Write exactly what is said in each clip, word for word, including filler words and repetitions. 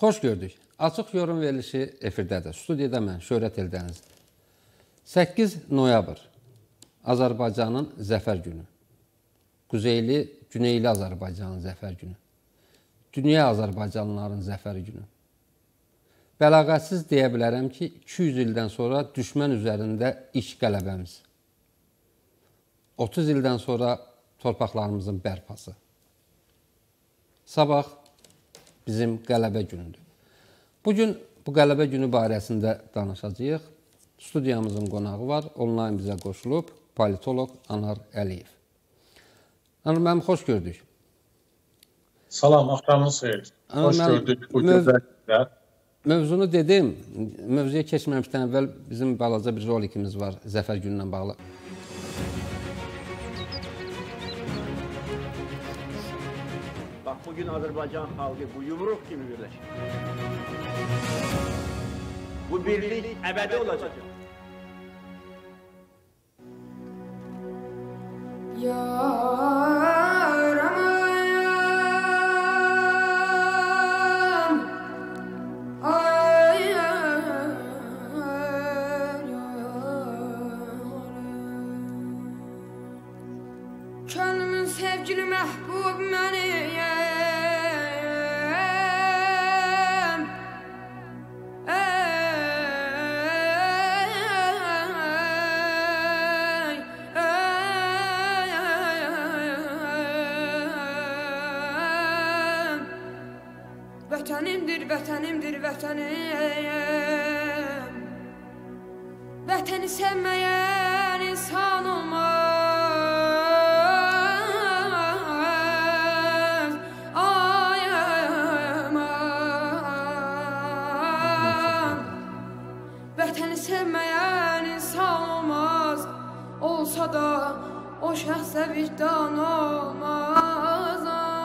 Xoş gördük. Açıq yorum verilişi efirdədir. Studiyada mən, Şöhrət Eldəniz. səkkiz noyabr, Azərbaycanın zəfər günü. Quzeyli, Güneyli Azərbaycanın zəfər günü. Dünya Azərbaycanlıların zəfər günü. Bəlağətsiz deyə bilərəm ki, iki yüz ildən sonra düşmən üzərində ilk qələbəmiz. otuz ildən sonra torpaqlarımızın bərpası. Sabah bizim qələbə günüdür. Bugün bu qələbə günü barəsində danışacağıq. Studiyamızın qonağı var, onlayn bizə qoşulub, politolog Anar Əliyev. Anar müəllim, xoş gördük. Salam, axşamınız xeyir. Xoş gördük bu gözəllikdə. Mövzunu dedim, mövzuya keçməmişdən əvvəl bizim balaca bir rolikimiz var zəfər günündən bağlı. Bax, bugün Azərbaycan xalqı bu yumruq kimi birləşir. Bu birlik əbədi olacaq. Yaramayam, ay, ay, könlümün sevgili məhbub məniyəm. Vətənimdir, vətənimdir, vətənim. Vətəni sevməyən insan olmaz. Ay, aman. Vətəni sevməyən insan olmaz. Olsa da o şəxsə vicdan olmaz.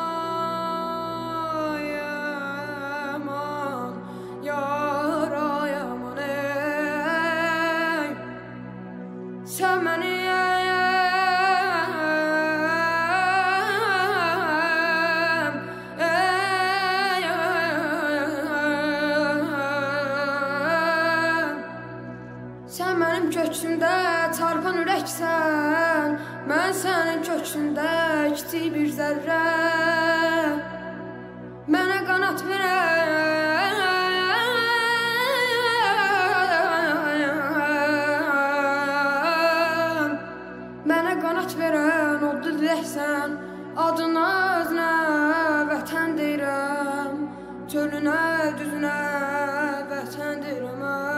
Köksümdə çarpan ürəksən, mən sənin köksündə kiçik bir zərrə. Mənə qanat verən, mənə qanat verən oldu diləksən, adına özünə vətən deyirəm, çölünə, düzünə vətən deyirəm.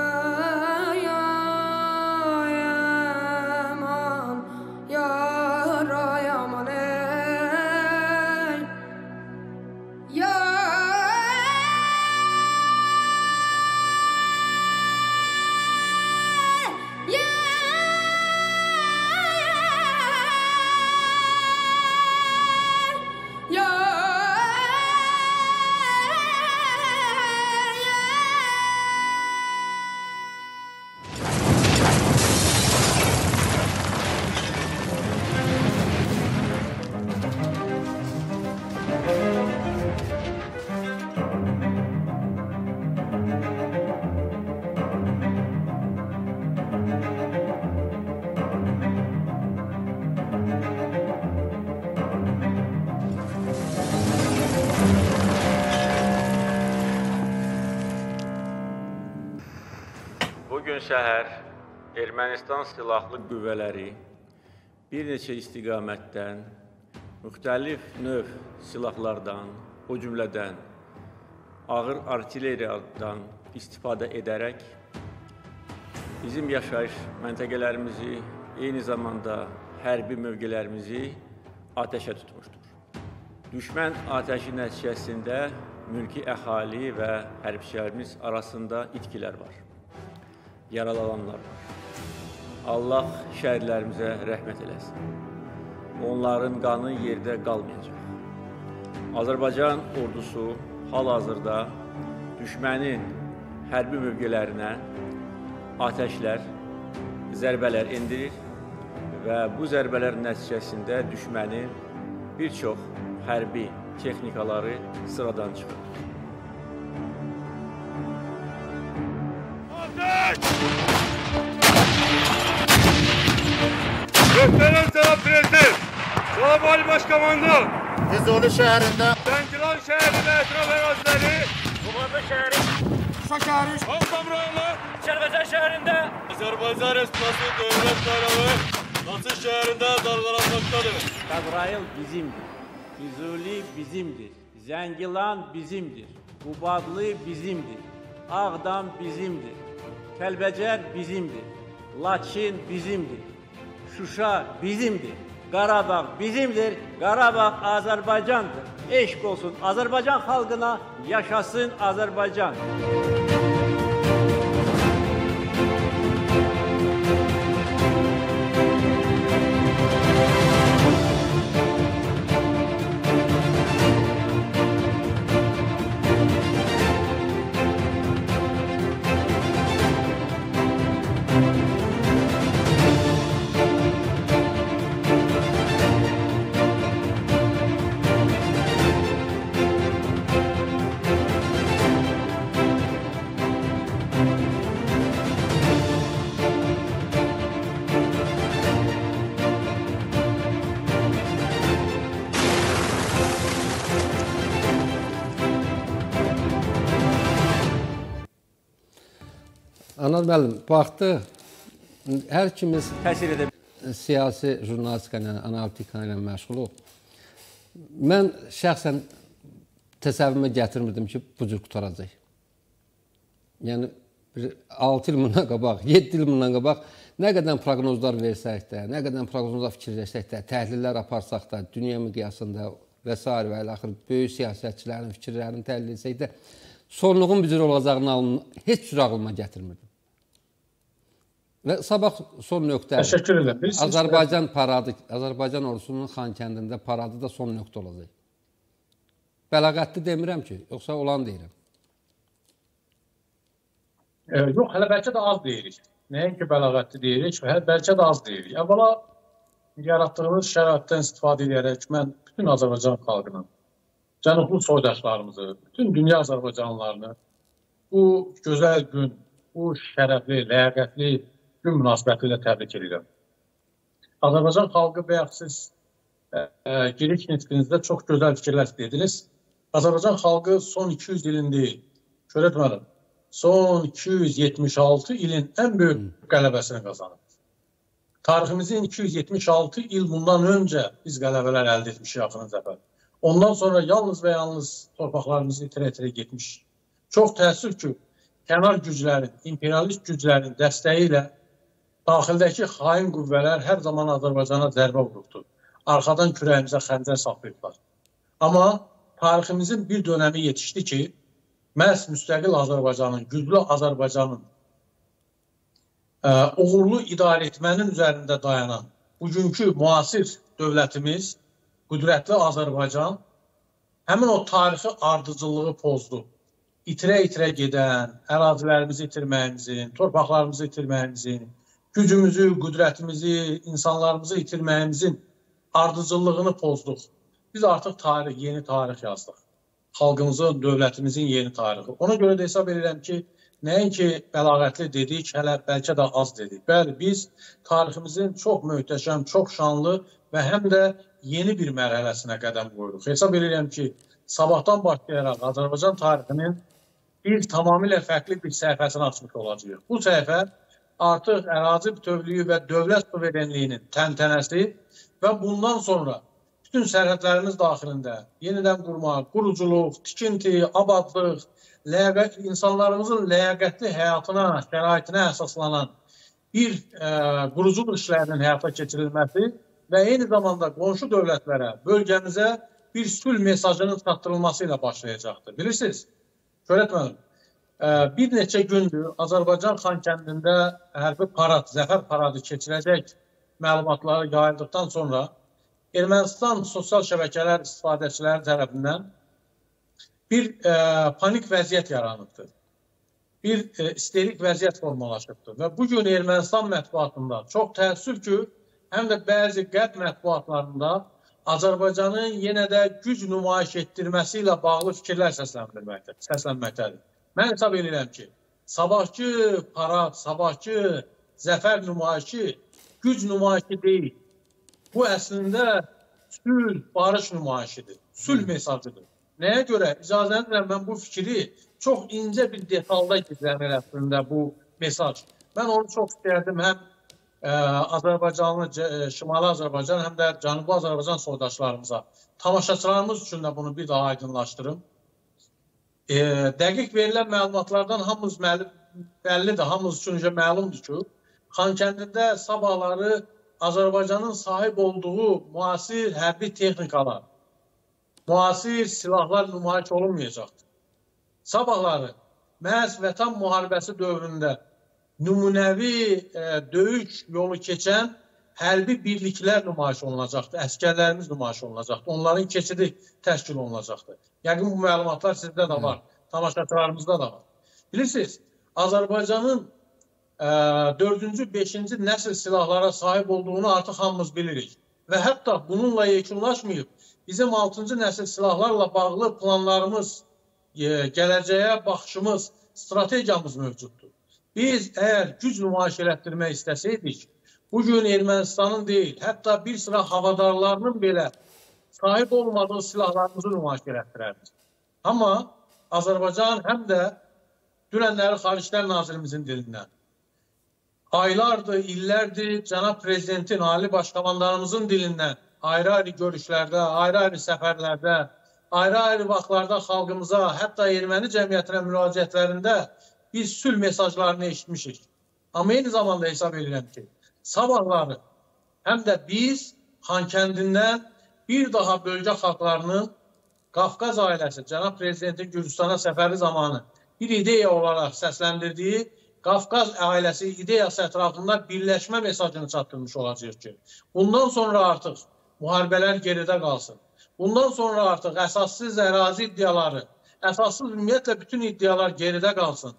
Bugün səhər Ermənistan silahlı qüvvələri bir neçə istiqamətdən, müxtəlif növ silahlardan, o cümlədən ağır artilleriyadan istifadə edərək bizim yaşayış məntəqələrimizi, eyni zamanda hərbi mövqelərimizi atəşə tutmuşdur. Düşmən atəşi nəticəsində mülki əhali və hərbçilərimiz arasında itkilər var. Yaralananlar var. Allah şəhidlərimizə rəhmət eləsin. Onların qanı yerdə qalmayacaq. Azərbaycan ordusu hal-hazırda düşmənin hərbi mövqelərinə atəşlər, zərbələr endirir və bu zərbələr nəticəsində düşmənin bir çox hərbi texnikaları sıradan çıxır. Gökdelen Selam Prezident, Salam Ali Başkomandan, Füzuli şəhərində, Zəngilan şəhərində ətraf əraziləri, Qubadlı şəhəri, Şuşa şəhəri, Ağdam rayonu, Kəlbəcər şəhərində, Azərbaycan Respublikası Dövlət Bayrağı, Laçın şəhərində dalgalanmaqdadır. Qabrayıl bizimdir, Füzuli bizimdir, Zəngilan bizimdir, Qubadlı bizimdir, Ağdam bizimdir, Kəlbəcər bizimdir, Laçın bizimdir, Şuşa bizimdir, Qarabağ bizimdir, Qarabağ Azərbaycandır. Eşq olsun Azərbaycan xalqına, yaşasın Azərbaycan. Anar müəllim, baxdı, hər ikimiz Təsir edə siyasi jurnalistika ilə, analitika ilə məşğuluq. Mən şəxsən təsəvvürümə gətirmirdim ki, bu cür qutaracaq. Yəni, altı il bundan qabaq, yeddi il bundan qabaq nə qədər proqnozlar versək də, nə qədər proqnozlar fikirləşsək də, təhlillər aparsaq da, dünya miqyasında və s. və ilə axır böyük siyasətçilərin fikirlərini təhlil etsək də, sonluğun bir cür olacağını heç cür ağlıma gətirmirdim. Və sabah son nöqtə Azərbaycan paradı, Azərbaycan ordusunun Xankəndində paradı da son nöqtə olacaq. Bəlağətli demirəm ki, yoxsa olan deyirəm. E, yox, hələ bəlkə də az deyirik. Nəinki bəlağətli deyirik, hələ bəlkə də az deyirik. Əvvəla yaratdığımız şəraitdən istifadə edərək mən bütün Azərbaycan xalqının, cənublu soydaşlarımızı, bütün dünya Azərbaycanlılarını bu gözəl gün, bu şərəfli, ləyaqətli gün münasibəti ilə təbrik edirəm. Azərbaycan xalqı bayaq siz e, e, giriş nitqinizdə çox gözəl fikirlər dediniz. Azərbaycan xalqı son iki yüz ilin deyil, şöyle etmədim, son iki yüz yetmiş altı ilin ən böyük qələbəsini qazanıb. Tariximizin iki yüz yetmiş altı il bundan öncə biz qələbələr əldə etmişik axırın zəfər. Ondan sonra yalnız və yalnız torpaqlarımızı itirə-itirə getmiş. Çox təəssüf ki, kənar güclərin, imperialist güclərin dəstəyi ilə daxildəki xain qüvvələr hər zaman Azərbaycana zərbə vurubdur. Arxadan kürəyimizə xəncər saplayıblar. Amma tariximizin bir dönəmi yetişdi ki, məhz müstəqil Azərbaycanın, güclü Azərbaycanın ə, uğurlu idarə etmənin üzərində dayanan bugünkü müasir dövlətimiz, qüdrətli Azərbaycan həmin o tarixi ardıcılığı pozdu. İtirə-itirə gedən, ərazilərimizi itirməyimizin, torpaqlarımızı itirməyimizin, gücümüzü, qüdrətimizi, insanlarımızı itirməyimizin ardıcıllığını pozduq. Biz artıq tarix, yeni tarix yazdıq. Xalqımızın, dövlətimizin yeni tarixi. Ona görə də hesab edirəm ki, nəinki bəlağətli dedik, hələ bəlkə də az dedik. Bəli, biz tariximizin çox möhtəşəm, çox şanlı və həm də yeni bir mərhələsinə qədəm qoyuruq. Hesab edirəm ki, sabahdan başlayaraq Azərbaycan tarixinin bir tamamilə fərqli bir səhifəsini açmış olacaq. Bu səhifə artıq ərazi bütövlüyü və dövlət suverenliyinin təntənəsi və bundan sonra bütün sərhədlərimiz daxilində yenidən qurmaq, quruculuq, tikinti, abadlıq, ləyaqət, insanlarımızın ləyaqətli həyatına, şəraitinə əsaslanan bir e, quruculuq işlərinin həyata keçirilməsi və eyni zamanda qonşu dövlətlərə, bölgəmizə bir sülh mesajının çatdırılması ilə başlayacaqdır. Bilirsiniz, şöyle etmədim. Bir neçə gündür Azərbaycan Xankəndində hərbi parad, zəfər paradı keçirəcək məlumatları yayıldıqdan sonra Ermənistan sosial şəbəkələr istifadəçiləri tərəfindən bir e, panik vəziyyət yaranıbdır. Bir e, isterik vəziyyət formalaşıbdır. Və bugün Ermənistan mətbuatında çox təəssüf ki, həm də bəzi qərb mətbuatlarında Azərbaycanın yenə də güc nümayiş etdirməsi ilə bağlı fikirlər səslənməkdədir. Mən hesab edirəm ki, sabahki parad, sabahki zəfər nümayişi güc nümayişi deyil. Bu əslində sülh, barış nümayişidir, sülh mesajıdır. Nəyə görə? İcazənizlə mən bu fikri çox incə bir detalda gizlənir əslində bu mesaj. Mən onu çox istərdim həm ə, Azərbaycanlı, ə, Şimali Azərbaycan, həm də Cənubi Azərbaycan soydaşlarımıza, tamaşaçılarımız üçün də bunu bir daha aydınlaşdırım. E, dəqiq verilən məlumatlardan hamımız bəllidir, hamımız üçün məlumdur ki, Xankəndində sabahları Azərbaycanın sahib olduğu müasir hərbi texnikalar, müasir silahlar nümayiş olunmayacaqdır. Sabahları məhz Vətən müharibəsi dövründə nümunəvi e, döyüş yolu keçən hərbi birliklər nümayiş olunacaqdır, əskərlərimiz nümayiş olunacaqdır, onların keçidi təşkil olunacaqdır. Yəqin bu məlumatlar sizdə də var, tamaşaçılarımızda da var. Bilirsiniz, Azərbaycanın dördüncü, beşinci nəsil silahlara sahib olduğunu artıq hamımız bilirik. Və hətta bununla yekunlaşmayıb, bizim altıncı nəsil silahlarla bağlı planlarımız, gələcəyə baxışımız, strategiyamız mövcuddur. Biz əgər güc nümayiş elətdirmək istəsəydik, bugün Ermənistanın deyil, hətta bir sıra havadarlarının belə sahib olmadığı silahlarımızı nümayiş elətdirərdik. Amma Azərbaycan həm də dünənləri Xariclər Nazirimizin dilindən, aylardır, illərdir Cənab Prezidentin, Ali Başkomandanımızın dilindən ayrı-ayrı görüşlərdə, ayrı-ayrı səfərlərdə, ayrı-ayrı vaxtlarda xalqımıza, hətta erməni cəmiyyətinə müraciətlərində biz sülh mesajlarını eşitmişik. Amma eyni zamanda hesab edirəm ki, sabahları həm də biz Xankəndindən bir daha bölgə xalqlarının Qafqaz ailəsi, Cənab Prezidentin Gürcüstana səfəri zamanı bir ideya olaraq səsləndirdiyi Qafqaz ailəsi ideyası ətrafında birləşmə mesajını çatdırmış olacaq ki, bundan sonra artıq müharibələr geridə qalsın. Bundan sonra artıq əsassız ərazi iddiaları, əsassız ümumiyyətlə bütün iddialar geridə qalsın.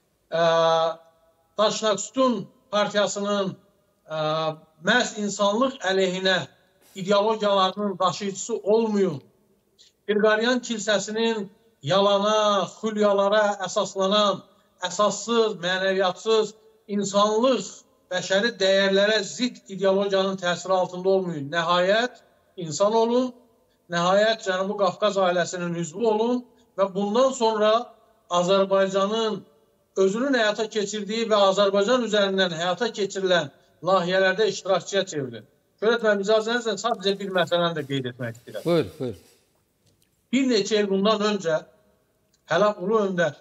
Daşnaqsutun partiyasının məhz insanlıq əleyhinə ideologiyalarının daşıyıcısı olmayın. Qırqaryan kilsəsinin yalana, xülyalara əsaslanan, əsassız, mənəviyyatsız, insanlıq, bəşəri dəyərlərə zid ideologiyanın təsiri altında olmayın. Nəhayət insan olun, nəhayət Cənubi Qafqaz ailəsinin üzvü olun və bundan sonra Azərbaycanın özünün həyata keçirdiyi və Azərbaycan üzərindən həyata keçirilən layihələrdə iştirakçıya çevrilin. Şöhrət, icazənizlə sadəcə bir məsələni də qeyd etmək istəyirəm. Buyur, buyur. Bir neçə il bundan öncə hələ Ulu Öndər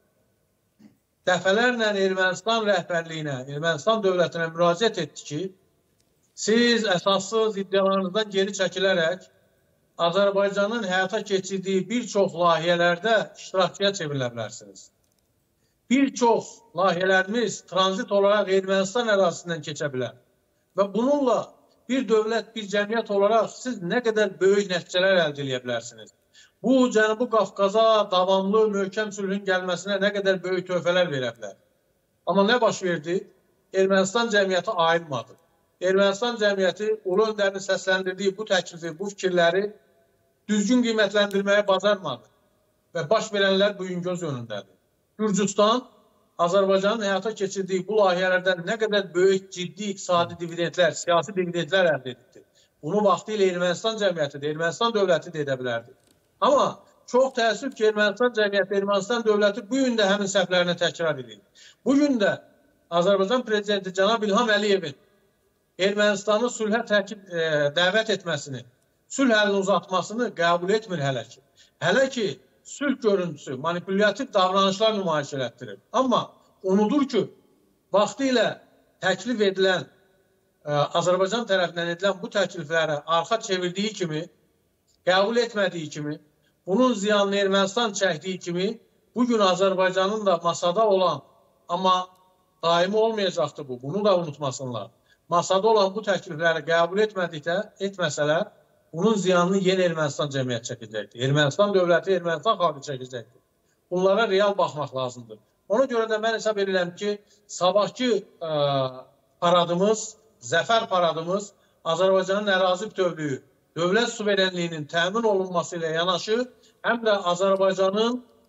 dəfələrlə Ermənistan rəhbərliyinə, Ermənistan dövlətinə müraciət etdi ki, siz əsassız iddialarınızdan geri çəkilərək Azərbaycanın həyata keçirdiyi bir çox layihələrdə iştirakçıya çevrilə bilərsiniz. Bir çox layihələrimiz tranzit olaraq Ermənistan ərazisindən keçə bilər. Və bununla bir dövlət, bir cəmiyyət olaraq siz nə qədər böyük nəticələr əldə edə bilərsiniz. Bu, Cənubi Qafqaza davamlı, möhkəm sülhün gəlməsinə nə qədər böyük töhfələr verə bilər. Amma nə baş verdi? Ermənistan cəmiyyəti ayılmadı. Ermənistan cəmiyyəti Ulu Öndərin səsləndirdiyi bu təklifi, bu fikirləri düzgün qiymətləndirməyə bacarmadı. Və baş verənlər bugün göz önündədir. Gürcüstan, Azərbaycanın həyata keçirdiyi bu layihələrdən nə qədər böyük, ciddi iqtisadi dividendlər, siyasi dividendlər əldə etdi. Bunu vaxtı ilə Ermənistan cəmiyyəti də, Ermənistan dövləti də edə bilərdi. Amma çox təəssüf ki, Ermənistan cəmiyyəti, Ermənistan dövləti bugün də həmin səhvlərini təkrar edir. Bugün də Azərbaycan Prezidenti Cənab İlham Əliyevin Ermənistanı sülhə təkid, e, dəvət etməsini, sülh əlini uzatmasını qəbul etmir hələ ki. Hələ ki, sülh görüntüsü, manipulyativ davranışlar nümayiş elətdirir. Amma unudur ki, vaxtı ilə təklif edilən, e, Azərbaycan tərəfindən edilən bu təkliflərə arxa çevirdiyi kimi, qəbul etmədiyi kimi, bunun ziyanını Ermənistan çəkdiyi kimi, bugün Azərbaycanın da masada olan, amma daimi olmayacaqdır bu, bunu da unutmasınlar. Masada olan bu təklifləri qəbul etmədikdə, etməsələr, bunun ziyanını yenə Ermənistan cəmiyyət çəkəcəkdir. Ermənistan dövləti, Ermənistan xalqı çəkəcəkdir. Bunlara real baxmaq lazımdır. Ona görə də mən hesab edirəm ki, sabahki ə, paradımız, zəfər paradımız Azərbaycanın ərazi bütövlüyü, dövlət suverenliyinin təmin olunması ilə yanaşı, həm də Azərbaycanın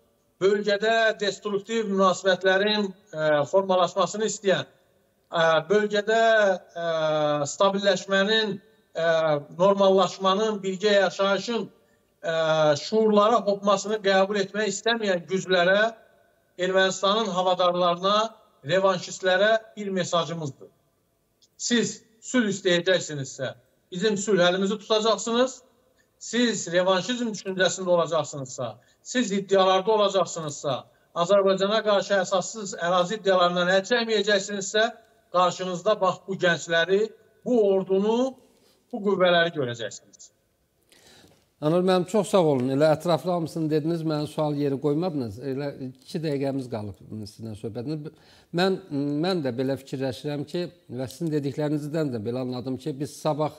bölgədə destruktiv münasibətlərin ə, formalaşmasını istəyən, ə, bölgədə ə, stabilləşmənin, ə, normallaşmanın, birgə yaşayışın ə, şuurlara hopmasını qəbul etmək istəməyən güclərə, Ermənistanın havadarlarına, revanşistlərə bir mesajımızdır. Siz sülh istəyəcəksinizsə, bizim sülh əlimizi tutacaqsınız. Siz revanşizm düşüncəsində olacaqsınızsa, siz iddialarda olacaqsınızsa, Azərbaycana qarşı əsassız ərazi iddialarından əl çəkməyəcəksinizsə, qarşınızda bax bu gəncləri, bu ordunu, bu qüvvələri görəcəksiniz. Anıl müəllim, çox sağ olun. Elə ətraflı hamısını dediniz, mənə sual yeri qoymadınız. Elə iki dəqiqəmiz qalıb sizinlə söhbətiniz. Mən, mən də belə fikirləşirəm ki, və sizin dediklərinizdən də belə anladım ki, biz sabah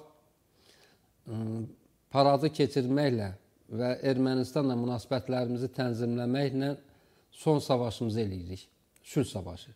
paradı keçirməklə və Ermənistanla münasibətlərimizi tənzimləməklə son savaşımızı eləyirik. Sülh savaşı.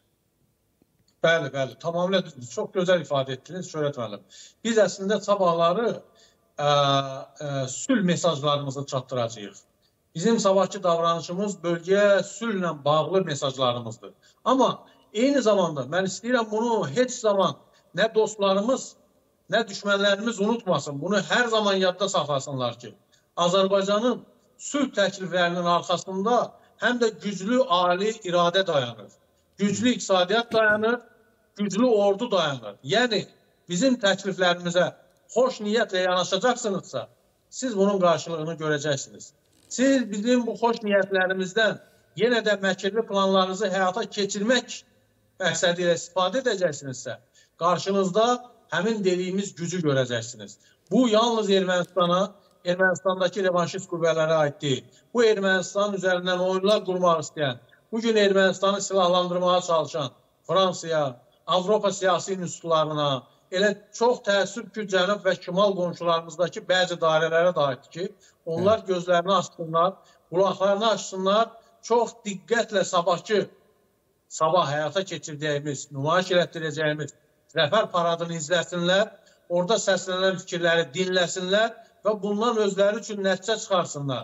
Bəli, bəli. Tamamilə düzdür. Çox gözəl ifadə etdiniz, Şöhrət müəllim. Biz əslində sabahları ə, ə, sülh mesajlarımızı çatdıracağıq. Bizim sabahki davranışımız bölgəyə sülhlə bağlı mesajlarımızdır. Amma eyni zamanda mən istəyirəm bunu heç zaman nə dostlarımız, nə düşmənlərimiz unutmasın. Bunu hər zaman yadda saxlasınlar ki, Azərbaycanın sülh təkliflərinin arxasında həm də güclü ali iradə dayanır. Güclü iqtisadiyyat dayanır, güclü ordu dayanır. Yəni, bizim təkliflərimizə xoş niyyətlə yanaşacaqsınızsa, siz bunun qarşılığını görəcəksiniz. Siz bizim bu xoş niyyətlərimizdən yenə də məkirli planlarınızı həyata keçirmək məqsədi ilə istifadə edəcəksinizsə, qarşınızda həmin dediyimiz gücü görəcəksiniz. Bu, yalnız Ermənistana, Ermənistandakı revanşist qüvvələrə aid deyil. Bu, Ermənistan üzərindən oyunlar qurmaq istəyən, bugün Ermənistanı silahlandırmağa çalışan Fransaya, Avropa siyasi institutlarına, elə çox təəssüf ki, cənub və şimal qonşularımızdakı bəzi dairələrə də aiddir ki, onlar gözlərini açsınlar, qulaqlarını açsınlar, çox diqqətlə sabahki, sabah həyata keçirdiyimiz, nümayiş elətdirəcəyimiz zəfər paradını izləsinlər, orada səslənən fikirləri dinləsinlər və bundan özləri üçün nəticə çıxarsınlar.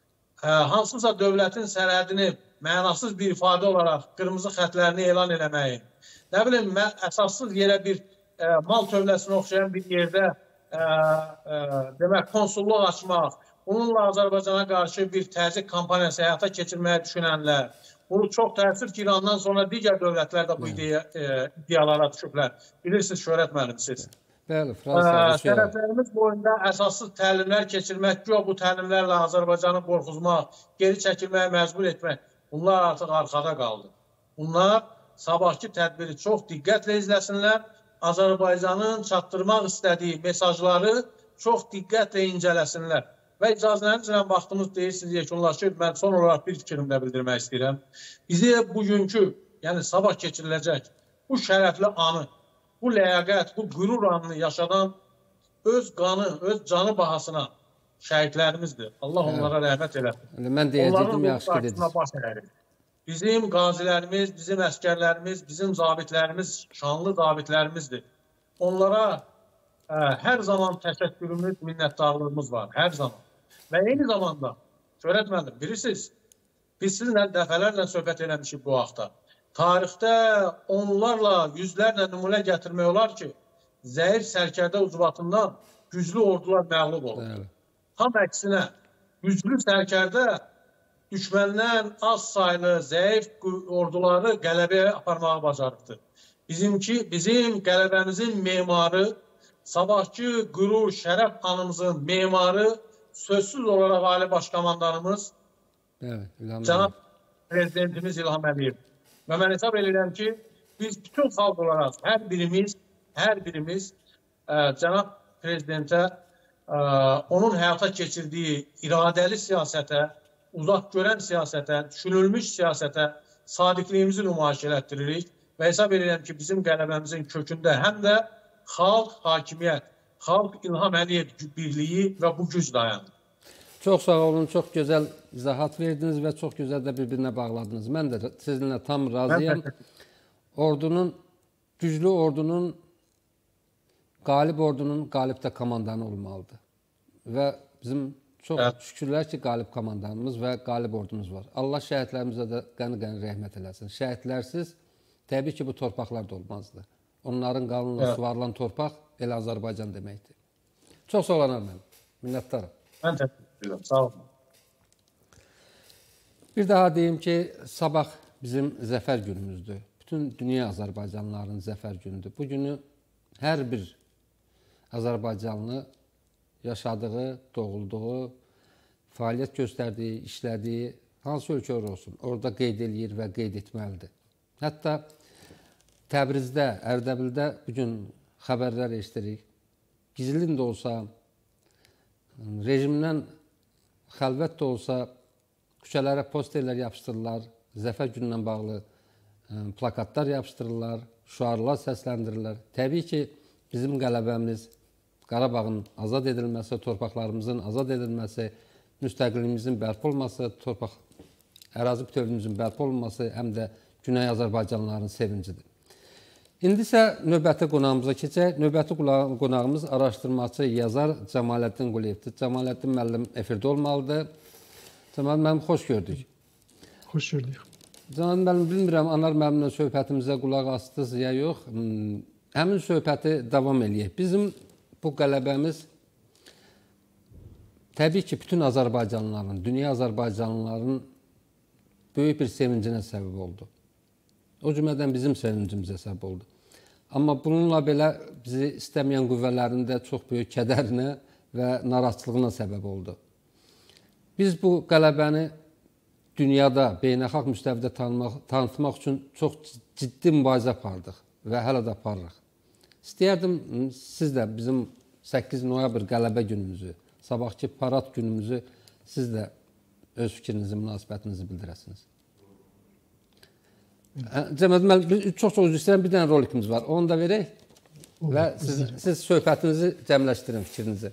Hansısa dövlətin sərhədini mənasız bir ifadə olaraq qırmızı xətlərini elan eləməyin, nə bilim, əsassız yerə bir ə, mal tövləsini oxşayan bir yerdə ə, ə, demək, konsulluq açmaq, bununla Azərbaycana qarşı bir təzyiq kampaniyası həyata keçirməyə düşünənlər, bunu çox təəssüf ki, İrandan sonra digər dövlətlər də bu ideya, ə, iddialara düşüblər. Bilirsiniz, Şöhrət müəllim, siz. Bəli, Fransa. Tərəflərimiz boyunda əsassız təlimlər keçirmək, yox bu təlimlərlə Azərbaycanı qorxuzmaq, geri çəkilməyə məcbur etmək, bunlar artıq arxada qaldı. Bunlar sabahki tədbiri çox diqqətlə izləsinlər, Azərbaycanın çatdırmaq istədiyi mesajları çox diqqətlə incələsinlər. Və icazənizlə vaxtımız deyirsiniz, yekunlaşır, mən son olaraq bir fikrimdə bildirmək istəyirəm. Bizi bugünkü, yəni sabah keçiriləcək bu şərəfli anı, bu ləyaqət, bu qürur anını yaşadan öz qanı, öz canı bahasına şəhidlərimizdir. Allah onlara rəhmət eləsin. Mən deyəcəkdim, yaxşı ki dediniz. Bizim qazilərimiz, bizim əskərlərimiz, bizim zabitlərimiz, şanlı zabitlərimizdir. Onlara ə, hər zaman təşəkkürümüz, minnətdarlığımız var, hər zaman. Və eyni zamanda, Şöhrət müəllim, bilirsiniz, biz sizinlə dəfələrlə söhbət eləmişik bu haqda. Tarixdə onlarla, yüzlərlə nümunə gətirmək olar ki, zəif sərkərdə ucbatından güclü ordular məğlub olur. Tam əksinə, güclü sərkərdə düşməndən az saylı, zəif orduları qələbəyə aparmağı bacarıbdır. Bizimki, bizim qələbəmizin memarı, sabahki qürur, şərəf anımızın memarı, sözsüz olaraq Ali Başkomandanımız, cənab Prezidentimiz İlham Əliyev. Və mən hesab edirəm ki, biz bütün xalq olaraq hər birimiz, hər birimiz ə, cənab Prezidentə ə, onun həyata keçirdiyi iradəli siyasətə, uzaq görən siyasətə, düşünülmüş siyasətə sadiqliyimizi nümayiş elətdiririk və hesab edirəm ki, bizim qələbəmizin kökündə həm də xalq hakimiyyət, xalq İlham Əliyev birliyi və bu güc dayanır. Çox sağ olun, çox gözəl izahat verdiniz və çox gözəl də bir-birinə bağladınız. Mən də sizinlə tam razıyam. Ordunun, güclü ordunun, qalib ordunun qalibdə komandanı olmalıdır. Və bizim Çox Evet. şükürlər ki, qalib komandamız və qalib ordumuz var. Allah şəhidlərimizə də qəni-qəni rəhmət eləsin. Şəhidlərsiz təbii ki, bu torpaqlar da olmazdı. Onların qanına Evet. suvarılan torpaq elə Azərbaycan deməkdir. Çox sağ olun mən. Minnətdaram. Mən təşəkkür edirəm. Sağ olun. Bir daha deyim ki, sabah bizim zəfər günümüzdür. Bütün dünya Azərbaycanlıların zəfər günüdür. Bu günü hər bir Azərbaycanlı yaşadığı, doğulduğu, fəaliyyət göstərdiyi, işlədiyi hansı ölkə olsun, orada qeyd eləyir və qeyd etməlidir. Hətta Təbrizdə, Ərdəbildə bugün xəbərlər eşidirik. Gizlin də olsa, rejimdən xəlvət də olsa, küçələrə posterlər yapışdırırlar, zəfər günlə bağlı plakatlar yapışdırırlar, şüarlar səsləndirirlər. Təbii ki, bizim qələbəmiz, Qarabağın azad edilməsi, torpaqlarımızın azad edilməsi, müstəqilliyimizin bərpa olması, torpaq, ərazi bütövlüyümüzün bərpa olunması həm də Güney Azərbaycanlıların sevincidir. İndi isə növbəti qonağımıza keçək. Növbəti qonağımız araşdırmaçı, yazar Cəmaləddin Quliyevdir. Cəmaləddin müəllim efirdə olmalıdır. Cəmaləddin müəllim, xoş gördük. Xoş gördük. Cəmaləddin müəllim, bilmirəm, Anar müəllimlə söhbətimizə qulaq astınız ya yox. Həmin söhbəti davam eləyək. Bizim bu qələbəmiz təbii ki, bütün Azərbaycanlıların, dünya Azərbaycanlıların böyük bir sevincinə səbəb oldu. O cümlədən bizim sevincimizə səbəb oldu. Amma bununla belə bizi istəməyən qüvvələrin də çox böyük kədərinə və narahatçılığına səbəb oldu. Biz bu qələbəni dünyada, beynəlxalq müstəvidə tanıtmaq üçün çox ciddi mübarizə apardıq və hələ də aparırıq. İstəyərdim, siz də bizim səkkiz noyabr qələbə günümüzü, sabahki parad günümüzü siz də öz fikrinizi, münasibətinizi bildirəsiniz. Cəmaləddin müəllim, çox-çox üzr istəyirəm, bir dənə rolikimiz var. Onu da verək və siz, siz söhbətinizi cəmləşdirin, fikrinizi.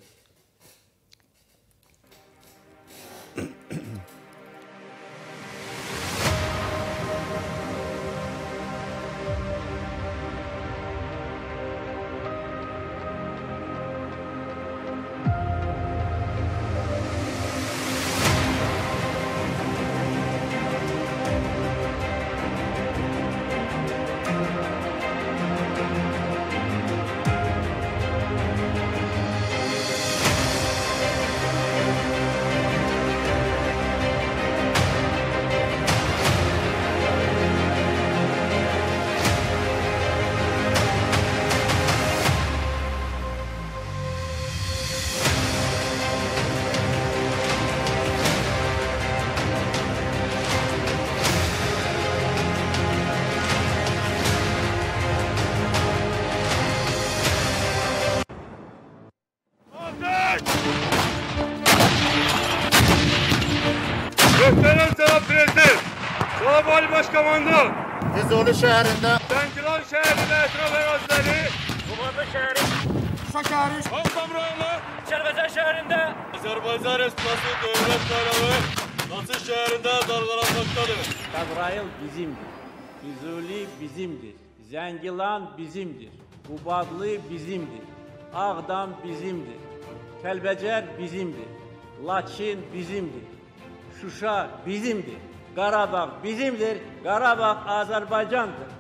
Gökdelen Selam Prezident, Salam Ali Başkomandan, Füzuli şəhərində Zəngilan şəhərinin ətraf əraziləri, Qubadlı şəhəri, Şuşa şəhəri, Ağdam rayonu, Kəlbəcər şəhərində Azərbaycan Respublikası dövlət bayrağı Laçın şəhərində dalgalanmaqdadır. Cəbrayıl bizimdir, Füzuli bizimdir, Zəngilan bizimdir, Qubadlı bizimdir, Ağdam bizimdir, Kəlbəcər bizimdir, Laçın bizimdir, Şuşa bizimdir, Qarabağ bizimdir, Qarabağ Azərbaycandır.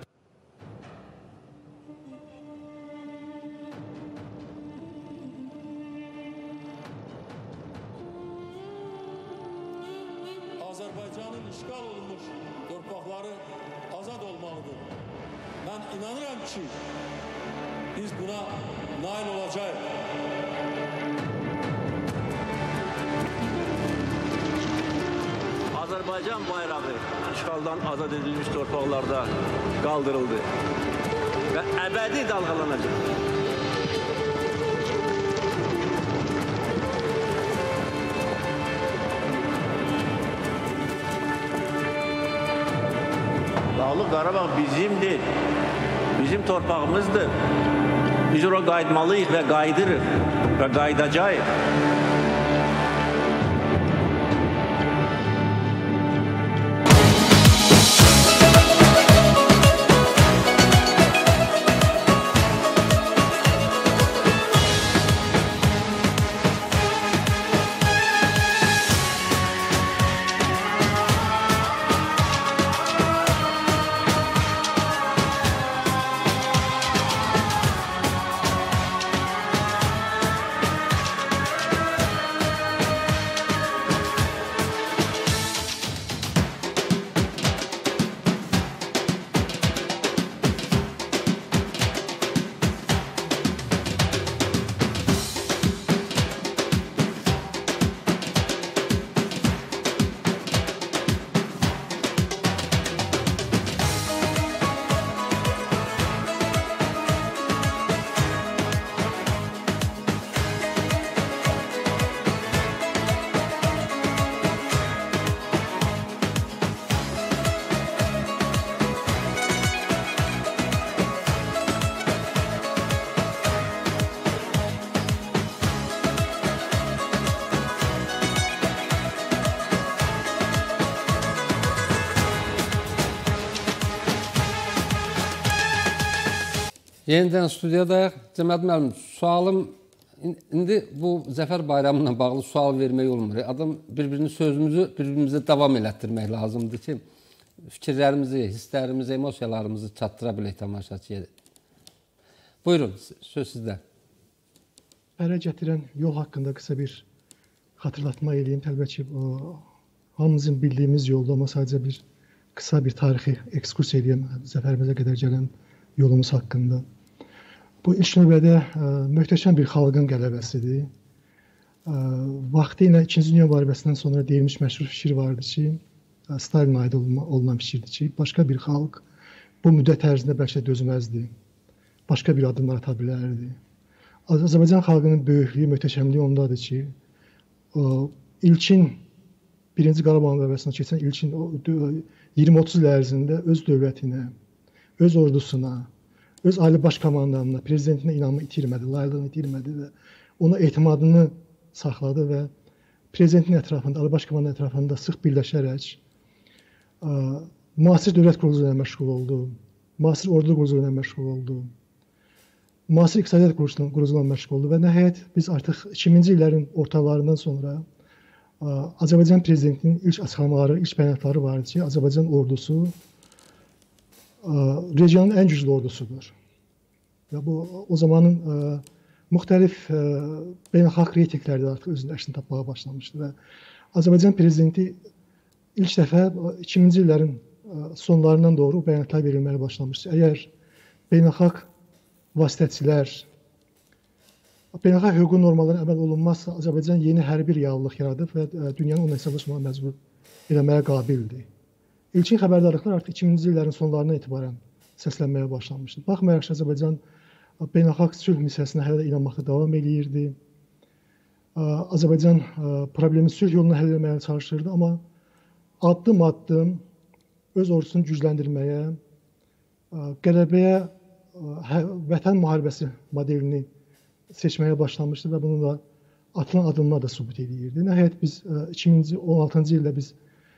Azərbaycanın işğal olunmuş torpaqları azad olmalıdır. Mən inanıram ki, biz buna nail olacağıq. Azərbaycan bayrağı işğaldan azad edilmiş torpaqlarda qaldırıldı və əbədi dalğalanacaq. Dağlıq Qarabağ bizimdir, bizim torpağımızdır. Biz ora qayıtmalıyıq və qayıdırıq və qayıdacağıq. Yenidən studiyadayıq. Cəməd müəllim, sualım indi bu Zəfər bayramı ilə bağlı sual vermək olmur. Adam bir-birinin sözümüzü bir-birimizə davam elətdirmək lazımdır ki, fikirlərimizi, hisslərimizi, emosiyalarımızı çatdıra bilək tamaşaçıya. Buyurun, söz sizdə. Ərə gətirən yol haqqında qısa bir xatırlatma eləyim. Əlbəttə ki, hamımızın bildiyimiz yolda, amma sadəcə bir qısa bir tarixi ekskurs eləyəm zəfərimizə qədər gələn yolumuz haqqında. Bu ilk növbədə ə, möhtəşəm bir xalqın qələbəsidir. Ə, vaxtı ilə İkinci Dünya müharibəsindən sonra deyilmiş məşhur fikir vardı ki, Stalin aid olma, olunan fikirdir ki, başqa bir xalq bu müddət ərzində bəlkə dözməzdi. Başqa bir adımlar ata bilərdi. Azərbaycan xalqının böyüklüyü, möhtəşəmliyi ondadır ki, o, ilkin birinci Qarabağ müharibəsindən keçən ilkin iyirmi otuz il ərzində öz dövlətinə, öz ordusuna, öz ali baş komandanına, prezidentinə inamı itirmədi, layiqlığını itirmədi və ona etimadını saxladı və prezidentin ətrafında, ali baş komandanın ətrafında sıx birləşərək ə, müasir dövlət quruculuğuna məşğul oldu, müasir ordu quruculuğuna məşğul oldu, müasir iqtisadiyyat quruculuğuna məşğul oldu və nəhayət biz artıq iki minci illərin ortalarından sonra ə, Azərbaycan prezidentinin ilk açıqlamaları, ilk bəyanatları vardı ki, Azərbaycan ordusu regionun ən güclü ordusudur. Və bu o zamanın ə, müxtəlif ə, beynəlxalq reytinglərdə artıq özünün əksini tapmağa başlamışdı və Azərbaycan prezidenti ilk dəfə iki minci illərin ə, sonlarından doğru bəyanatlar verilməyə başlamışdı. Əgər beynəlxalq vasitəçilər, beynəlxalq hüquqi normalara əməl olunmazsa, Azərbaycan yeni hərbi reallıq yaradıb və ə, dünyanın ona hesablaşmağa məcbur eləməyə qabildir. İlkin xəbərdarlıqlar artıq iki minci illərin sonlarından etibarən səslənməyə başlanmışdı. Baxmayaraq ki, Azərbaycan beynəlxalq sülh missiyasına hələ də inanmaqda davam eləyirdi. Azərbaycan problemi sülh yoluna həll etməyə çalışırdı, amma addım-addım öz ordusunu gücləndirməyə, qələbəyə vətən müharibəsi modelini seçməyə başlamışdı və bununla atılan adımlar da sübut edirdi. Nəhayət biz iki min on altıncı ildə biz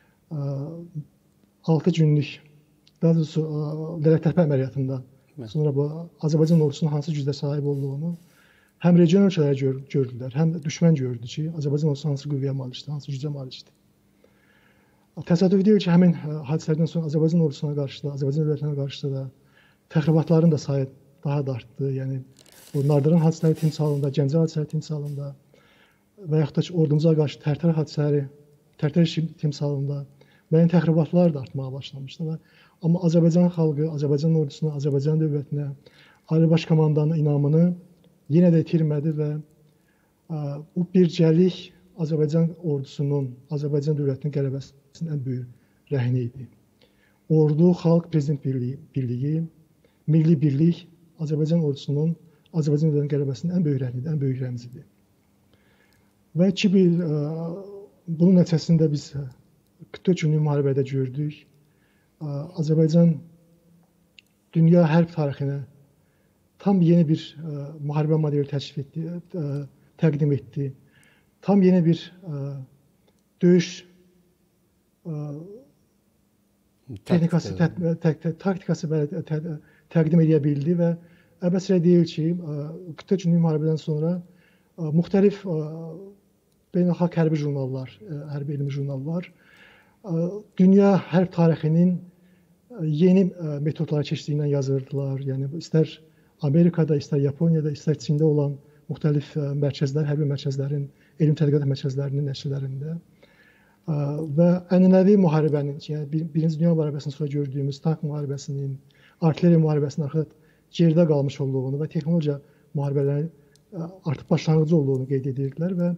altı günlük, daha doğrusu Lələtəpə əməliyyatında sonra bu Azərbaycan ordusunun hansı gücdə sahib olduğunu həm region ölkələri gör, gördülər, həm də düşmən gördü ki, Azərbaycan ordusu hansı qüvvəyə malikdir, hansı gücə malikdir. Təsadüf deyil ki, həmin hadisələrdən sonra Azərbaycan ordusuna qarşı da, Azərbaycan dövlətinə qarşı da təxribatların da sayı daha da artdı. Yəni bu Nardıran hadisələri timsalında, Gəncə hadisələri timsalında və yaxud da ki, ordumuza qarşı Tərtər hadisələri, Tərtər timsalında müəyyən təxribatlar da artmağa başlamışdı və amma Azərbaycan xalqı, Azərbaycan ordusuna, Azərbaycan dövlətinə, Ali Baş Komandanın inamını yenə də itirmədi və ə, bu bircəlik Azərbaycan ordusunun, Azərbaycan dövlətinin qələbəsinin ən böyük rəhini idi. Ordu, xalq, prezident birliyi, birliyi, milli birlik Azərbaycan ordusunun, Azərbaycan dövlətinin qələbəsinin ən böyük rəhnidir, ən böyük rəmzidir. Və iki il ə, bunun nəticəsində biz qırx dörd günlük müharibədə gördük. Azərbaycan dünya hərb tarixinə tam yeni bir ə, müharibə modeli təklif etdi, ə, təqdim etdi. Tam yeni bir ə, döyüş ə, texnikası, tə, tə, tə, taktikası belə, tə, təqdim edə bildi və əbəslə deyil ki, qırx dörd günlük müharibədən sonra ə, müxtəlif ə, beynəlxalq hərbi jurnallar, ə, hərbi elmi jurnallar dünya hərb tarixinin yeni metodlara keçdiyindən yazırdılar. Yəni istər Amerikada, istər Yaponiyada, istər Çində olan müxtəlif mərkəzlər, hərbi mərkəzlərin, elm tədqiqat mərkəzlərinin nəşrlərində və ənənəvi müharibənin, yəni Birinci Dünya müharibəsindən sonra gördüyümüz tank müharibəsinin, artilleriya müharibəsinin artıq geridə qalmış olduğunu və texnologiya müharibələrinin artıq başlanğıcı olduğunu qeyd edirdilər və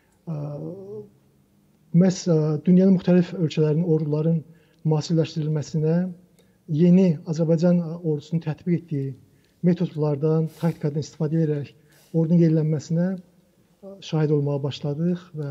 məhz dünyanın müxtəlif ölkələrinin orduların müasirləşdirilməsinə yeni Azərbaycan ordusunun tətbiq etdiyi metodlardan, taktikadan istifadə edərək ordunun yenilənməsinə şahid olmağa başladıq və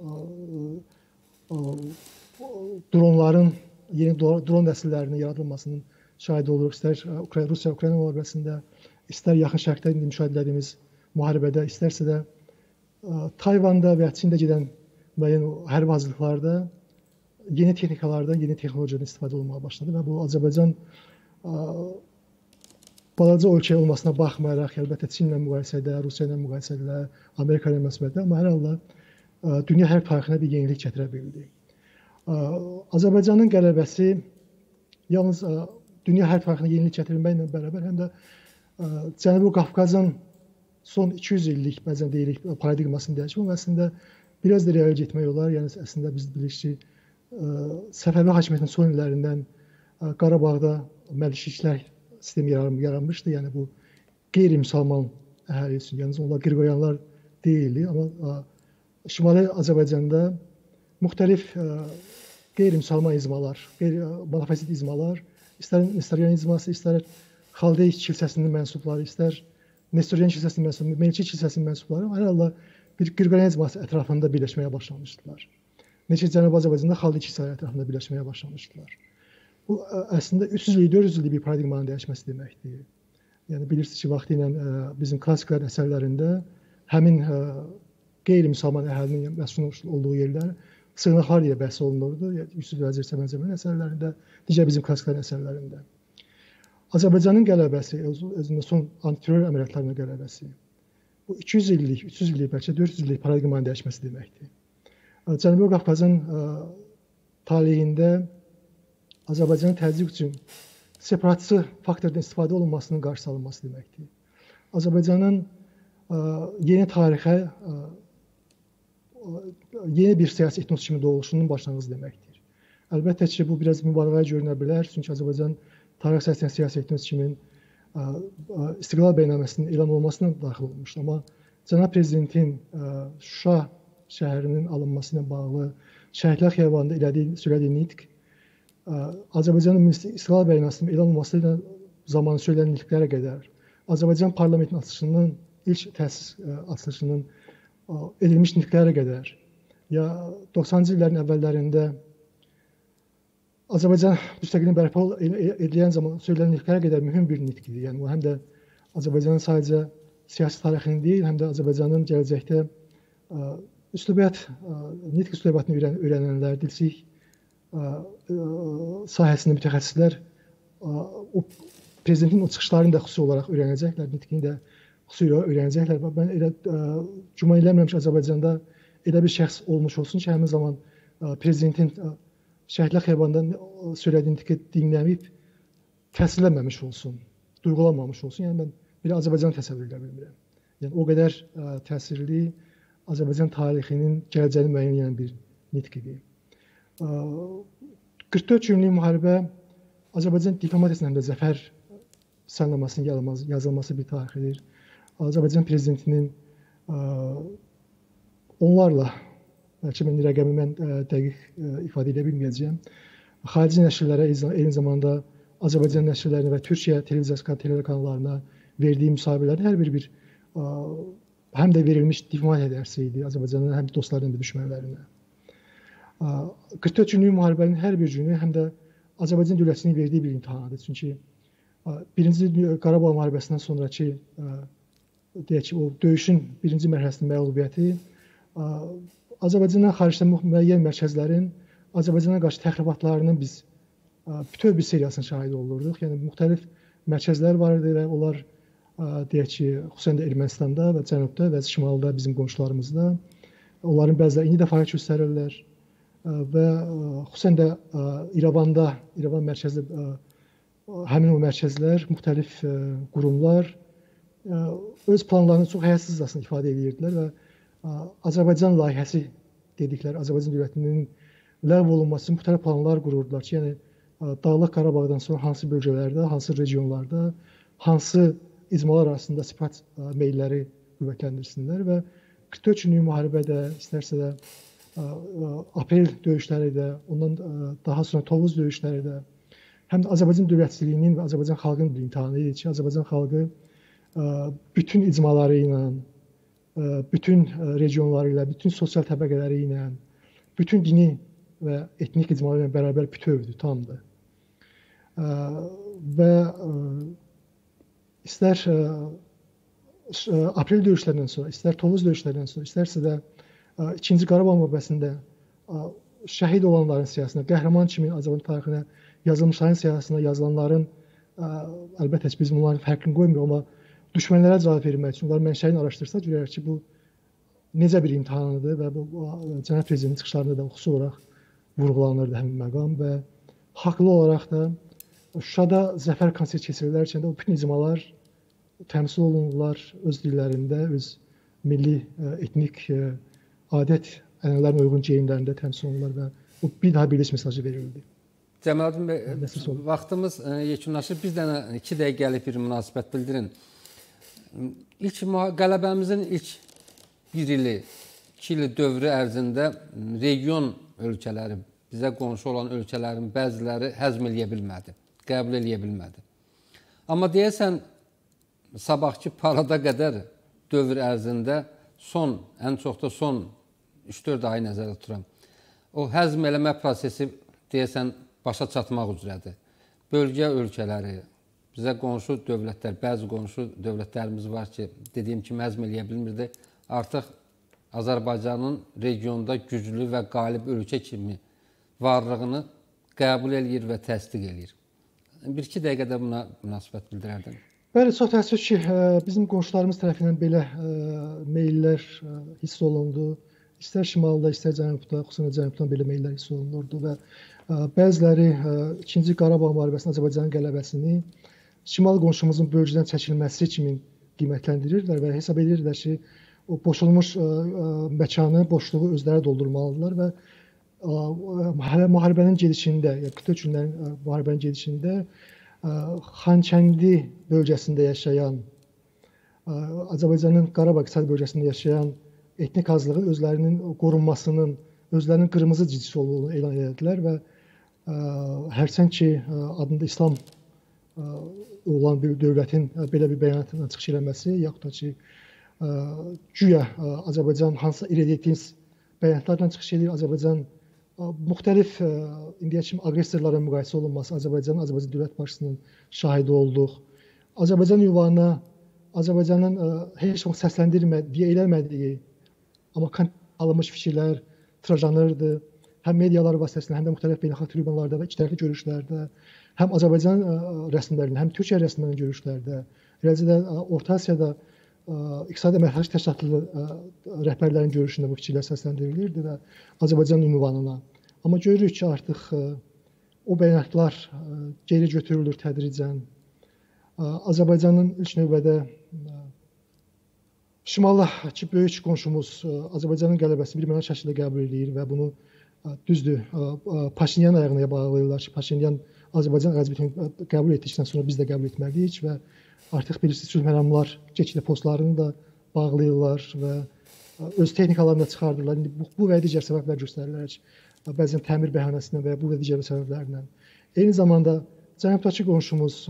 dronların, yeni dron nəsillərinin yaradılmasının şahid oluruq. İstər Rusiya-Ukrayna müharibəsində, istər yaxın şərqdə indi müşahidə etdiyimiz müharibədə, istərsə də Tayvanda və Çində gedən müəyyən hərbi hazırlıqlarda yeni texnikalardan, yeni texnologiyadan istifadə olunmağa başladı və bu Azərbaycan ə, balaca ölkə olmasına baxmayaraq, əlbəttə Çinlə müqayisədə, Rusiya ilə müqayisədə, Amerika ilə müqayisədə, amma hər halda dünya hərb tarixinə bir yenilik gətirə bildi. Azərbaycanın qələbəsi yalnız dünya hərb tarixinə yenilik gətirməklə bərabər, həm də Cənubi Qafqazın son iki yüz illik, bəzən deyirik, paradigmasını dəyişmək, əslində biraz da real getmək olar. Yəni, əslində biz bilirik ki, Səfəvi hakimiyyətinin son illərindən Qarabağda məlikliklər sistemi yaranmışdı. Yəni, bu qeyri-müsəlman əhali üçün, yəni onlar Qırqoyanlar deyildi, amma Şimali Azərbaycanda müxtəlif qeyri-müsəlman izmalar, qeyri-monofizit izmalar, istər Nestorian izması, istər Xaldey kilsəsinin mənsubları, istər Nestorian kilsəsinin mənsubları, Melki kilsəsinin mənsubları hər halda bir Qırqoyan izması ətrafında birləşməyə başlamışdılar. Neçə Cənubi Azərbaycanda Xaldey kilsələri ətrafında birləşməyə başlamışdılar. Bu, əslində üç yüz illik, dörd yüz illik bir paradigmanın dəyişməsi deməkdir. Yəni, bilirsiniz ki, vaxtı ilə bizim klassiklərin əsərlərində həmin qeyri-müsəlman əhalinin məsul olduğu yerlər sığınaqlar deyə bəhs olunurdu. Yusuf Vəzir Səməncəmin əsərlərində, digər bizim klassiklərin əsərlərində. Azərbaycanın qələbəsi, özündə son antiterror əməliyyatlarının qələbəsi, bu iki yüz illik, üç yüz illik, bəlkə dörd yüz illik paradigmanın dəyişməsi deməkdir. Cənubi Qafqazın taleyində Azərbaycanın təzyiq üçün separatçı faktordan istifadə olunmasının qarşısı alınması deməkdir. Azərbaycanın yeni tarixə, yeni bir siyasi etnos kimi doğuluşunun başlanğıcı deməkdir. Əlbəttə ki, bu biraz mübaliğəyə görünə bilər, çünki Azərbaycan tarix siyasətinin siyasi etnos kimin İstiqlal bəyannaməsinin elan olmasına daxil olmuşdur. Amma Cənab Prezidentin Şuşa şəhərinin alınması ilə bağlı Şəhidlər Xiyabanında elədiyi, söylədiyi nitq Azərbaycanın İstiqlal bəyannaməsinin elan olması ilə zamanı söylənən nitqlərə qədər Azərbaycan parlamentinin açılışının, ilk təsis açılışının edilmiş nitqlərə qədər ya doxsanıncı illərin əvvəllərində Azərbaycan müstəqilliyin bərpa edilən zaman söylənən nitqlərə qədər mühüm bir nitqdir. Yəni, o həm də Azərbaycanın sadəcə siyasi tarixini deyil, həm də Azərbaycanın gələcəkdə üslubiyyat, nitq üslubiyyatını öyrənənlər, dilçilik sahəsində mütəxəssislər o prezidentin o çıxışlarını da xüsusi olaraq öyrənəcəklər, nitqini də xüsusi olaraq öyrənəcəklər. Mən elə güman eləmirəm ki, Azərbaycanda elə bir şəxs olmuş olsun ki, həmin zaman prezidentin Şəhidlər Xiyabanında söylədiyi nitqi dinləməyib təsirlənməmiş olsun, duyğulanmamış olsun. Yəni, mən bir Azərbaycan təsəvvür edə bilmirəm. Yəni, o qədər təsirli Azərbaycan tarixinin gələcəyini müəyyən edən bir nitqidir. qırx dörd günlük müharibə Azərbaycan diplomatiyasının həm də zəfər salnamasının yazılması bir tarixidir. Azərbaycan prezidentinin onlarla, bəlkə mən rəqəmi mən dəqiq ifadə edə bilməyəcəyəm, xarici nəşrlərə, eyni zamanda Azərbaycan nəşrlərinə və Türkiyə televiziyası telekanallarına verdiyi müsahibələrin hər bir bir həm də verilmiş diplomatiya dərsi idi Azərbaycanın həm də dostlarının və düşmənlərinə. qırx dörd günlük müharibənin hər bir günü həm də Azərbaycan dövlətinin verdiyi bir imtihanadır. Çünki birinci Qarabağ müharibəsindən sonraki deyək ki, o döyüşün birinci mərhələsinin məğlubiyyəti Azərbaycandan xaricdə müəyyən mərkəzlərin Azərbaycana qarşı təxribatlarının biz bütöv bir seriyasına şahid olurduq. Yəni, müxtəlif mərkəzlər var idi və onlar, deyək ki, xüsusən də Ermənistanda və Cənubda və Şimalda bizim qonşularımızda onların bəziləri indi də fəaliyyət göstərirlər və xüsusən də İrəvanda, İrəvan mərkəzli həmin o mərkəzlər, müxtəlif qurumlar öz planlarını çox həyasızcasına ifadə edirdilər və Azərbaycan layihəsi dedikləri Azərbaycan dövlətinin ləğv olunması müxtəlif planlar qururdular ki, yəni Dağlıq Qarabağdan sonra hansı bölgələrdə, hansı regionlarda, hansı icmalar arasında separat meylləri qüvvətləndirsinlər və qırx dörd günlük müharibədə, istərsə də aprel döyüşləri də, ondan daha sonra Tovuz döyüşləri də həm də Azərbaycan dövlətçiliyinin və Azərbaycan xalqının bir imtihanı idi ki, Azərbaycan xalqı bütün icmaları ilə, bütün regionları ilə, bütün sosial təbəqələri ilə, bütün dini və etnik icmaları ilə bərabər bütövdür, tamdır. Və istər aprel döyüşlərindən sonra, istər Tovuz döyüşlərindən sonra, istərsə də ikinci Qarabağ müharibəsində şəhid olanların siyasına, qəhrəman kimi Azərbaycan tarixinə yazılmışların siyasına yazılanların əlbəttə ki, biz bunların fərqini qoymuyor, amma düşmənlərə cavab vermək üçün onların mənşəyini araşdırsa görərək ki, bu necə bir imtahanıdır və bu cənab prezidentin çıxışlarında da xüsusi olaraq vurğulanırdı həmin məqam və haqlı olaraq da Şuşada zəfər konsert keçirilərkən də o bütün icmalar təmsil olunurlar öz dillərində, öz milli, etnik, adət ənənələrinə uyğun geyimlərində təmsil olunurlar və bu bir daha birləş mesajı verildi. Cəmaləddin bəy, vaxtımız yekunlaşır. Bir dənə iki dəqiqəlik bir münasibət bildirin. İlk qələbəmizin ilk bir ili, iki ili dövrü ərzində region ölkələri, bizə qonşu olan ölkələrin bəziləri həzm eləyə bilmədi, qəbul eləyə bilmədi. Amma deyəsən, sabahki parada qədər dövr ərzində son, ən çox da son üç dörd ayı nəzərdə tuturam. O həzm eləmə prosesi deyəsən başa çatmaq üzrədir. Bölgə ölkələri, bizə qonşu dövlətlər, bəzi qonşu dövlətlərimiz var ki, dediyim kimi həzm eləyə bilmirdi. Artıq Azərbaycanın regionda güclü və qalib ölkə kimi varlığını qəbul eləyir və təsdiq eləyir. Bir-iki dəqiqədə buna münasibət bildirərdim. Bəli, çox təəssüf ki, bizim qonşularımız tərəfindən belə meyllər hiss olundu. İstər şimalda, istər cənubda, xüsusən cənubdan belə meyllər hiss olunurdu və bəziləri ikinci Qarabağ müharibəsinin Azərbaycanın qələbəsini şimal qonşumuzun bölgədən çəkilməsi kimi qiymətləndirirlər və hesab edirlər ki, o boşulmuş məkanı, boşluğu özləri doldurmalıdırlar və hələ müharibənin gedişində, ya qıtıq günlərin müharibənin gedişində Xankəndi bölgəsində yaşayan, Azərbaycanın Qarabağ iqtisadi bölgəsində yaşayan etnik azlığın özlərinin qorunmasının, özlərinin qırmızı cizgisi olduğunu elan etdilər və hərçənd ki, adında İslam olan bir dövlətin belə bir bəyanatla çıxış eləməsi, yaxud da ki, güya Azərbaycan hansısa irədiyətiniz bəyanatlarla çıxış edir, Azərbaycan müxtəlif indiyə kimi aqressorlara müqayisə olunması, Azərbaycanın, Azərbaycan dövlət başçısının şahidi olduq. Azərbaycan ünvanına Azərbaycanın heç vaxt səsləndirmədiyi, eləmədiyi, amma alınmış fikirlər tırajanırdı. Həm medialar vasitəsilə, həm də müxtəlif beynəlxalq tribunlarda və ikitərəfli görüşlərdə, həm Azərbaycan rəsmilərinin, həm Türkiyə rəsmilərinin görüşlərdə, eləcə də Orta Asiyada İqtisadi Əməkdaşlıq Təşkilatı rəhbərlərinin görüşündə bu fikirlər səsləndirilirdi və Azərbaycan ünvanına. Amma görürük ki, artıq o bəyanatlar geri götürülür tədricən. Azərbaycanın ilk növbədə şimaldakı böyük qonşumuz Azərbaycanın qələbəsini bir məna şəkildə qəbul edir və bunu düzdür, Paşinyan ayağına bağlayırlar ki, Paşinyan Azərbaycan ərazisini qəbul etdikdən sonra biz də qəbul etməliyik və artıq bilirsiniz, sülh məramlar keçidə postlarını da bağlayırlar və öz texnikalarını da çıxardırlar. İndi bu, bu və digər səbəblər göstərilərək, bəzən təmir bəhanəsindən və bu və digər səbəblərlə. Eyni zamanda cənubdakı qonşumuz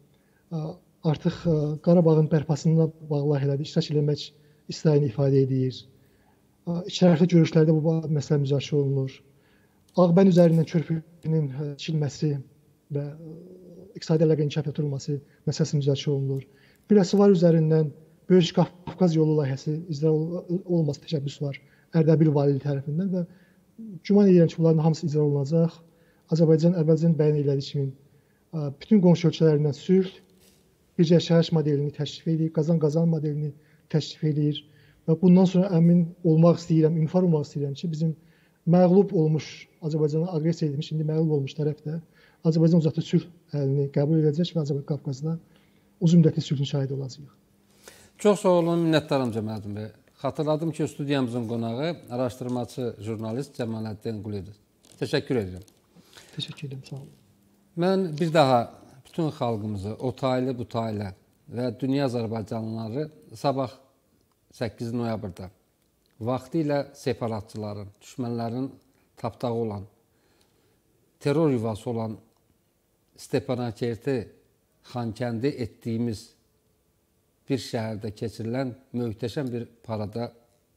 artıq Qarabağın bərpasına bağlı layihələrdə iştirak etmək istəyini ifadə edir. İkitərəfli görüşlərdə bu məsələ müzakirə olunur. Ağbən üzərindən körpünün tikilməsi və iqtisadi əlaqənin inkişaf etdirilməsi məsələsi müzakirə olunur. Biləsuvar üzərindən Böyük Qafqaz yolu layihəsi icra olunması təşəbbüsü var Ərdəbil valiliyi tərəfindən və güman edirəm ki, bunların hamısı icra olunacaq. Azərbaycan əvvəlcədən bəyan elədiyi kimi bütün qonşu ölkələrindən sülh, bircə yaşayış modelini təşrif edir, qazan-qazan modelini təşrif edir və bundan sonra əmin olmaq istəyirəm, ünifar olmaq istəyirəm ki, bizim məğlub olmuş, Azərbaycana aqressiya edilmiş, indi məğlub olmuş tərəf də Azərbaycan uzaqda sülh əlini qəbul edəcək və Azərbaycan Qafqazda uzun müddətli sülhün şahidi olacaq. Çox sağ olun, minnətdaram Cəmaləddin bəy. Xatırladım ki, studiyamızın qonağı araşdırmacı jurnalist Cəmaləddin Quliyev. Təşəkkür edirəm. Təşəkkür edirəm, sağ olun. Mən bir daha bütün xalqımızı, o taylı, bu taylı və dünya Azərbaycanlıları sabah səkkiz noyabrda vaxtı ilə separatçıların, düşmənlərin tapdağı olan, terror yuvası olan Stepanakert Xankəndi etdiyimiz bir şəhərdə keçirilən möhtəşəm bir parada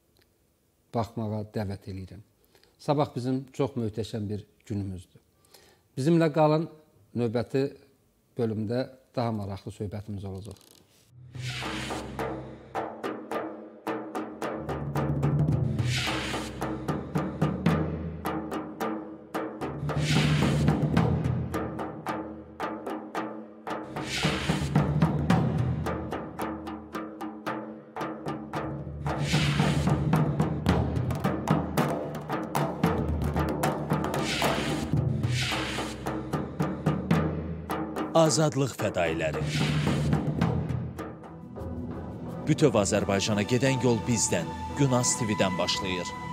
baxmağa dəvət edirəm. Sabah bizim çox möhtəşəm bir günümüzdür. Bizimlə qalın, növbəti bölümdə daha maraqlı söhbətimiz olacaq. Azadlıq fədailəri. Bütöv Azərbaycana gedən yol bizdən, Günas T V-dən başlayır.